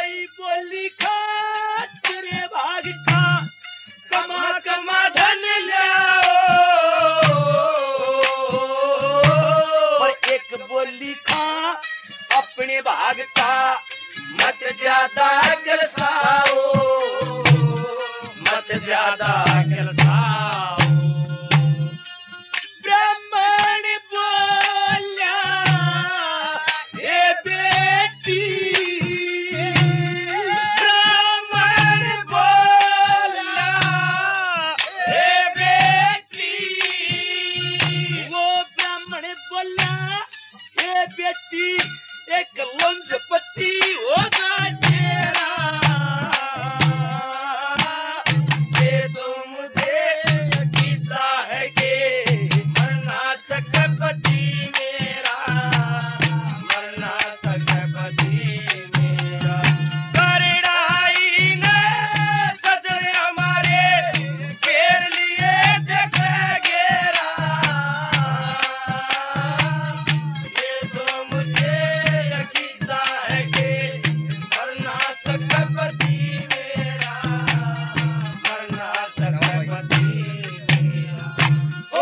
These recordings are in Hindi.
कई बोली खातिर भाग का कमा कमा धन लाओ और एक बोली खा अपने भाग का मत ज्यादा गलसाओ मत ज्यादा गलसाओ। ब्राह्मण बोला ए बेटी ब्राह्मण बोला ए बेटी वो ब्राह्मण बोला ए बेटी एक लंजपति होगा तेरा ये तो मुझे कीता है कि मरना सकपति मेरा मरना सकपति मेरा करड़ाई ने सजन हमारे घेर लिए देखे घेरा ये तो मुझे कीता है कि मरना सकपति मेरा मरना सकपति मेरा। ओ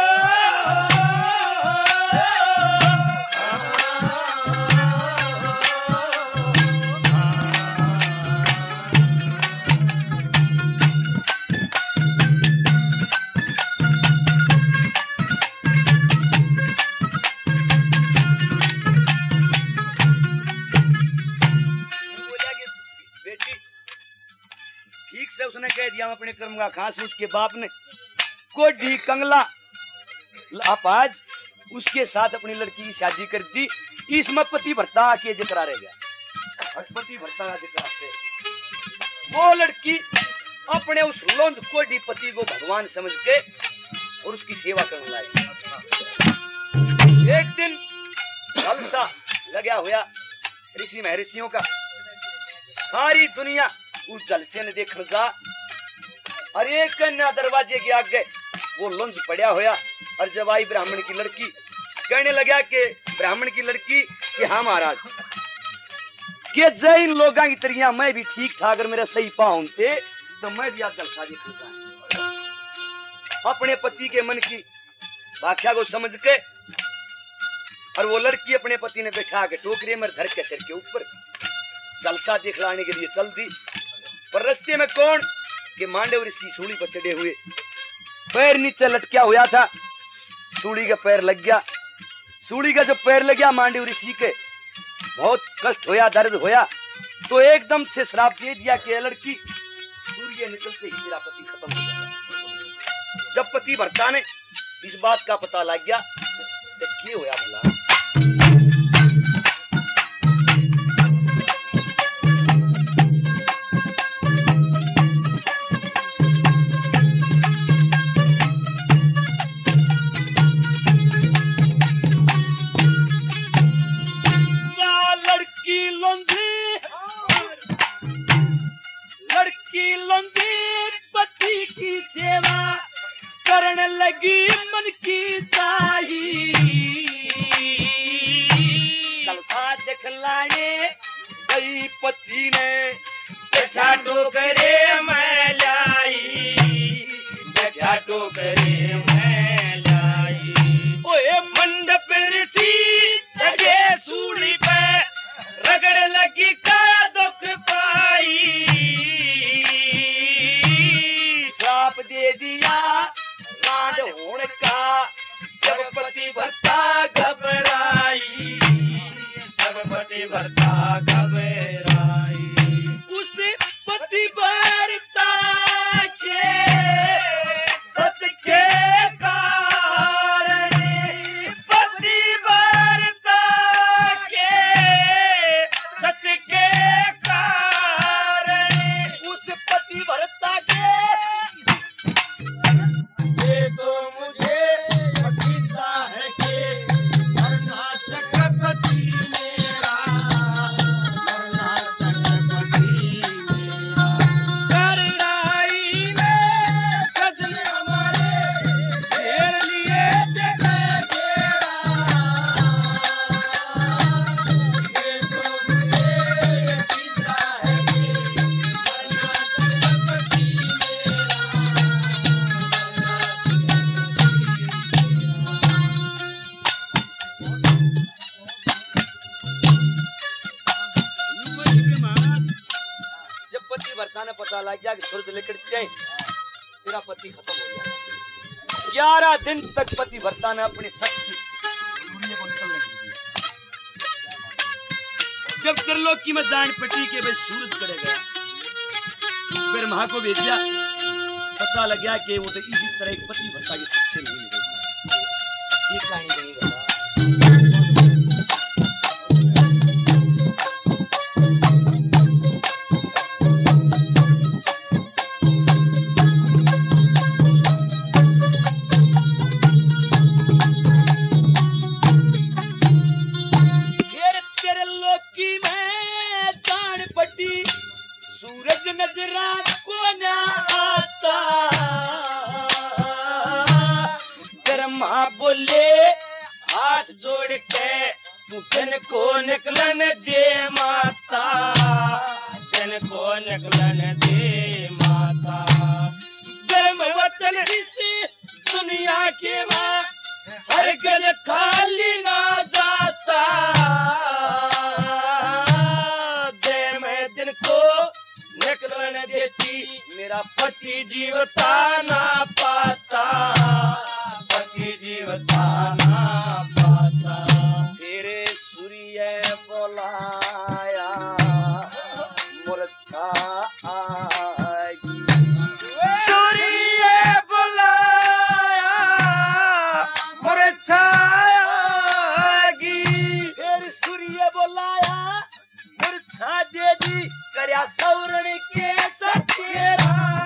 बेटी ठीक से उसने कह दिया अपने कर्म का खास। उसके बाप ने कोडी कंगला आप आज उसके साथ अपनी लड़की की शादी कर दी। इसमें पति भरता के जिक्र रह गया पति भरता जिक्र से वो लड़की अपने उस लोंज कोडी पति को भगवान समझ के और उसकी सेवा करने लगी। एक दिन जलसा लगा हुआ ऋषि महर्षियों का सारी दुनिया उस जलसे ने देखने जा और एक कन्या दरवाजे के आगे वो लुंज पड़ा होया। और जब आई ब्राह्मण की लड़की कहने लगा कि ब्राह्मण की लड़की कि हाँ महाराज कि जय इन लोगों की तरिया मैं भी ठीक ठाक अगर मेरा सही पाऊंते तो मैं भी आप जलसा देखूंगा। अपने पति के मन की व्याख्या को समझ के और वो लड़की अपने पति ने बैठा के टोकरे में धर के सिर के ऊपर जलसा दिखलाने के लिए चल दी। पर रास्ते में कौन कि मांडव ऋषि सूली पर चढ़े हुए पैर नीचे लटका हुआ था। सूली का पैर लग गया। सूली का जब पैर लग गया मांडव ऋषि के बहुत कष्ट होया दर्द होया तो एकदम से श्राप दे दिया कि लड़की सूर्य निकलते ही तेरा पति खत्म हो जाएगा। जब पति भरता ने इस बात का पता लग गया तो क्या होया भला लगी मन की चाही जलसा दिखलाने गई पति ने बैठा टोकरे में लाई बैठा टोकरे में लाई। ओए मंडप ऋषि चढ़े सूली पे रगड़ लगी का दुख पाई श्राप दे दिया होने का जब पति भरता घबराई जब पति भरता घबराई उस पति भरता के सत के कारण पति भरता के सत के कारण उस पति भरता के तो मुझे पकीता है कि मरना सकपति मेरा पतिव्रता ने पता लग गया कि सूरज निकल जाए तेरा पति खत्म हो गया। 11 दिन तक पतिव्रता ने अपनी शक्ति को निकलने दी। जब त्रिलोकी में जान पटी के भाई सूरज चले गया, फिर मां को भेजा, पता लग गया कि वो तो इसी तरह एक पतिव्रता की शक्ति नहीं निकलता। ये कहानी नहीं बता। मेरा पति जीवता ना पाता, पति जीवता ना पाता। तेरे सूर्य बुलाया मूर्छा आएगी, सूर्य बुलाया मूर्छा आएगी। फिर सूर्य बुलाया मूर्छा दे दी, करया सौरण के सत्यरा।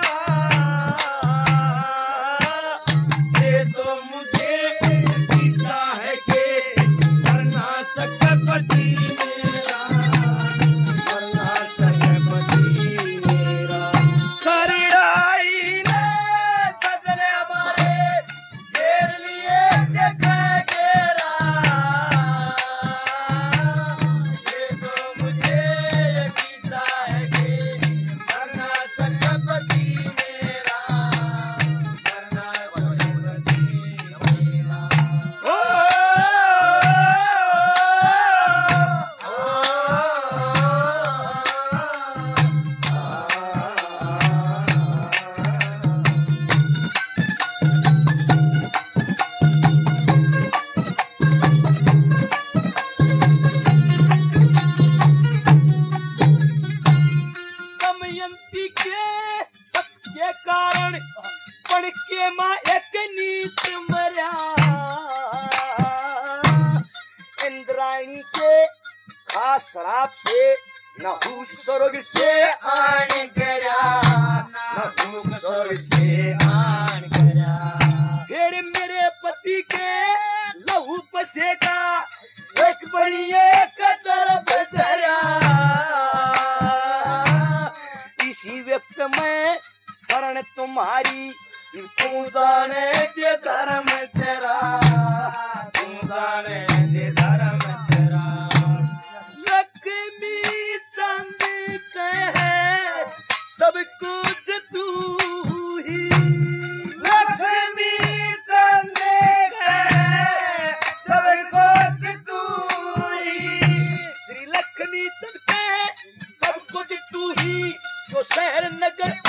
शराब से नहुस स्वर्ग से आन गया, नहुस स्वर्ग से आन गया। फिर मेरे पति के लहू पसेगा, एक बड़ी एक तरफ धरा। इसी व्यक्त में शरण तुम्हारी, तू जाने के धर्म तेरा, तू जाने के धर्म तेरा। लक्ष्मी चांदी कहे सब कुछ तू ही, लक्ष्मी चांदी कहे सब कुछ तू ही। श्री लक्ष्मी चांदी कहे सब कुछ तू ही, तो शहर नगर